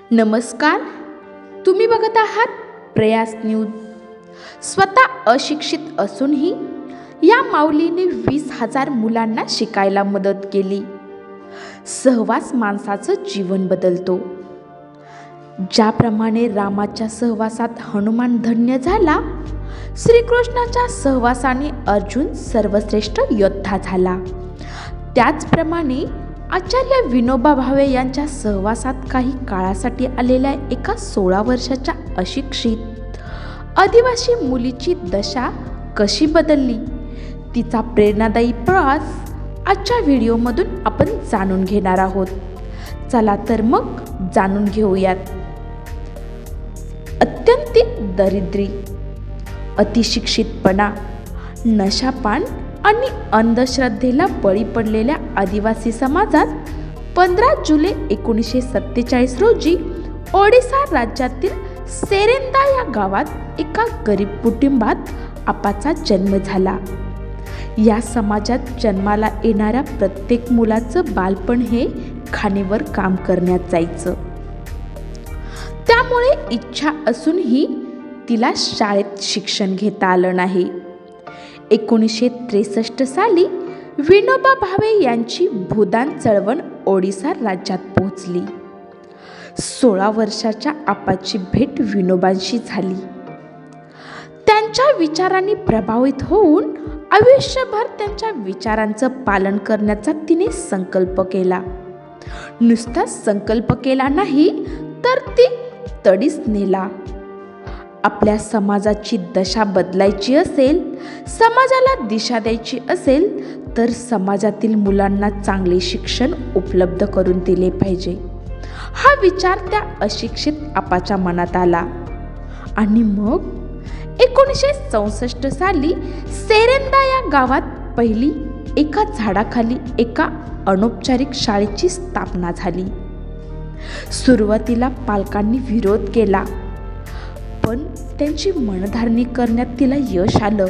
नमस्कार. तुम्ही बघत आहात प्रयास न्यूज. स्वतः अशिक्षित असूनही या माऊलीने 20,000 मुलांना शिकायला मदत केली. सहवास माणसाचं जीवन बदलतो. ज्याप्रमाणे रामाच्या सहवासात हनुमान धन्य झाला, श्रीकृष्णाच्या सहवासाने अर्जुन सर्वश्रेष्ठ योद्धा झाला, त्याचप्रमाणे आचार्य विनोबा भावे यांच्या सहवासात काही काळासाठी आलेल्या एका 16 वर्षाच्या अशिक्षित आदिवासी मुलीची दशा कशी बदलली, तिचा प्रेरणादायी प्रवास आजच्या व्हिडिओमधून आपण जाणून घेणार आहोत. चला तर मग जाणून घेऊयात. अत्यंत दरिद्री, अतिशिक्षितपणा, नशापान आणि अंधश्रद्धेला बळी पडलेल्या आदिवासी समाजात 15 जुलै 1947 रोजी ओडिसा राज्यातील सेरेंदा या गावात एका गरीब कुटुंबात आपाचा जन्म झाला. या समाजात जन्माला येणाऱ्या प्रत्येक मुलाचं बालपण हे खाणीवर काम करण्यात जायचं. त्यामुळे इच्छा असूनही तिला शाळेत शिक्षण घेता आलं नाही. 1963 साली विनोबा भावे यांची भूदान चळवळ ओडिसा राज्यात पोहोचली. 16 वर्षाच्या आपाची भेट विनोबांशी झाली. त्यांच्या विचारांनी प्रभावित होऊन आयुष्यभर त्यांच्या विचारांचं पालन करण्याचा तिने संकल्प केला. नुसता संकल्प केला नाही तर ती तडीस नेला. आपल्या समाजाची दशा बदलायची असेल, समाजाला दिशा द्यायची असेल तर समाजातील मुलांना चांगले शिक्षण उपलब्ध करून दिले पाहिजे, हा विचार त्या अशिक्षित आपाच्या मनात आला. आणि मग 1964 साली सेरेंदा या गावात पहिली एका झाडाखाली एका अनौपचारिक शाळेची स्थापना झाली. सुरुवातीला पालकांनी विरोध केला, पण त्यांची मनधरणी करण्यात तिला यश आलं.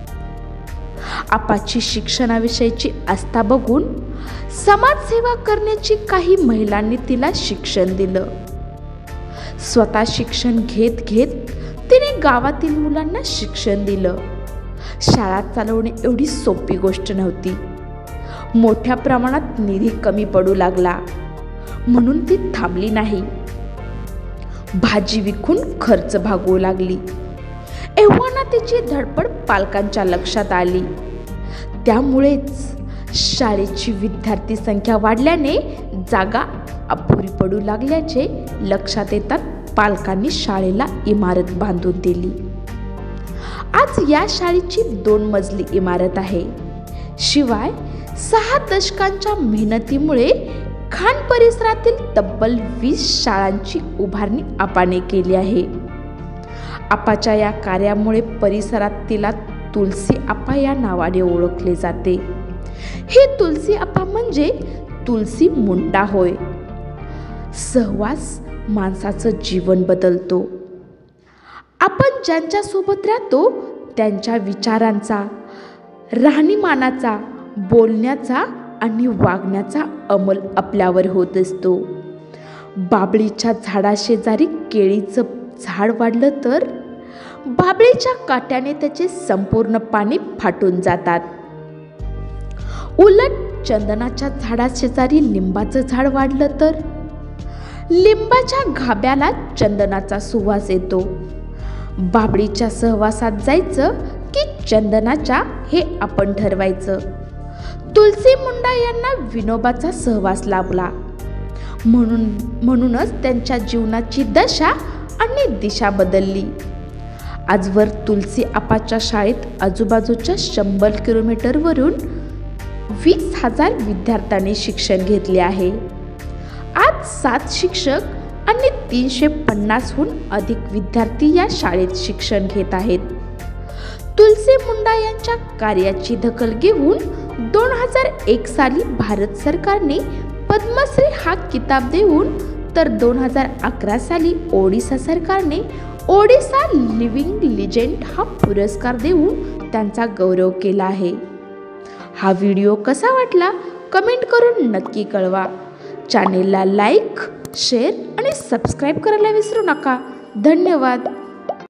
आपाची शिक्षणाविषयीची आस्था बघून समाजसेवा करण्याची काही महिलांनी तिला शिक्षण दिलं. स्वतः शिक्षण घेत घेत तिने गावातील मुलांना शिक्षण दिलं. शाळा चालवणे एवढी सोपी गोष्ट नव्हती. मोठ्या प्रमाणात निधी कमी पडू लागला, म्हणून ती थांबली नाही. भाजी विकून खर्च भागवू लागली. एव्हाना तिची धडपड पालकांच्या लक्षात आली. त्यामुळेच शाळेची विद्यार्थी संख्या वाढल्याने जागा अपुरी पडू लागल्याचे लक्षात येतात पालकांनी शाळेला इमारत बांधून दिली. आज या शाळेची 2 मजली इमारत आहे. शिवाय 6 दशकांच्या मेहनतीमुळे खान परिसरातील तब्बल 20 शाळांची उभारणी आपाने केली आहे. आपाच्या या कार्यामुळे परिसरात तिला तुलसी आपा या नावाने ओळखले जाते. हे तुलसी आपा म्हणजे तुलसी मुंडा होय. सहवास माणसाचं जीवन बदलतो. आपण ज्यांच्यासोबत राहतो त्यांच्या विचारांचा, राहणीमानाचा, बोलण्याचा आणि वागण्याचा अंमल आपल्यावर होत असतो. बाभळीच्या झाडाशेजारी केळीचं झाड वाढलं तर बाभळीच्या काट्याने त्याचे संपूर्ण पाने फाटून जातात. उलट चंदनाच्या झाडाशेजारी लिंबाचं झाड वाढलं तर लिंबाच्या घाब्याला चंदनाचा सुवास येतो. बाभळीच्या सहवासात जायचं की चंदनाच्या हे आपण ठरवायचं. तुलसी मुंडा यांना विनोबाचा सहवास लाभला. म्हणूनच त्यांच्या जीवनाची दशा आणि दिशा बदलली. आजवर तुलसी आपाच्या शाळेत आजूबाजूच्या 100 किलोमीटरवरून 20,000 विद्यार्थ्यांनी शिक्षण घेतले आहे. आज 7 शिक्षक आणि 350हून अधिक विद्यार्थी या शाळेत शिक्षण घेत आहेत. तुलसी मुंडा यांच्या कार्याची दखल घेऊन 2001 साली भारत सरकारने पद्मश्री हा किताब देऊन तर 2011 साली ओडिसा सरकारने ओडिसा लिव्हिंग लिजेंड हा पुरस्कार देऊन त्यांचा गौरव केला आहे. हा व्हिडिओ कसा वाटला कमेंट करून नक्की कळवा. चॅनेलला लाईक, शेअर आणि सबस्क्राईब करायला विसरू नका. धन्यवाद.